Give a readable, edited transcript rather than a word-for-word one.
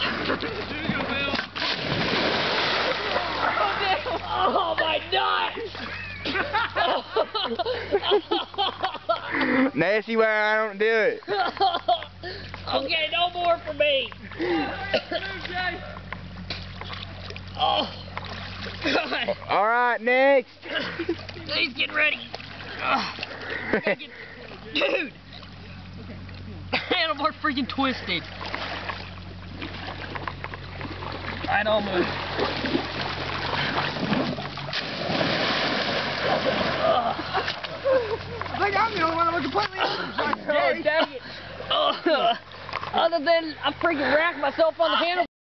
Oh my nuts! Nasty where I don't do it. Okay, no more for me. Oh, God. All right, next. He's getting ready. Dude, handlebar freaking twisted. Alright, I'll move. I think I'm the only one that was completely Yeah, dang it. Other than I freaking racked myself on the handle.